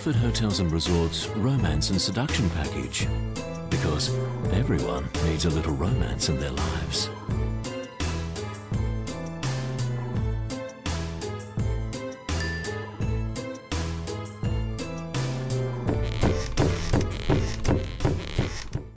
Stamford Hotels and Resorts Romance and Seduction Package. Because everyone needs a little romance in their lives.